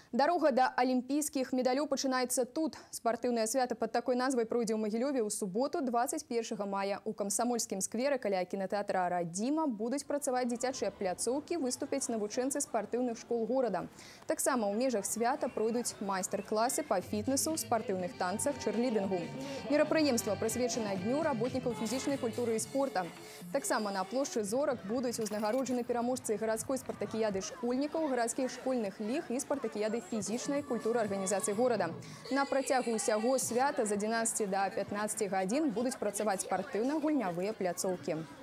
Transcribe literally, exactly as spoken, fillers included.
Дарога да алімпійскіх медалёў пачынаецца тут. Спартыўнае свята пад такой назвай пройдзе ў Магілёве ў суботу дваццаць першага мая. У камсамольскім скверы каля кінатэатра «Радзіма» будуць працаваць дзіцячыя пляцоўкі, выступяць навучэнцы спартыўных школ горада. Таксама ў межах свята пройдуць майстар-класы па фітнесу, спартыўных танцах, чэрлідынгу. Мерапрыемства прысвечана дню работнікаў фізічнай культуры і спорта. Таксама на плошчы Зорак будуць узнагароджаны пераможцы гарадской спартакіяды школьнікаў, гарадскіх школьных ліг і спартакіяды фізічнай культуры арганізацыі горада. На працягу ўсяго свята з адзінаццаці да пятнаццаці гадзін будуць працаваць спартыўна-гульнявыя пляцоўкі.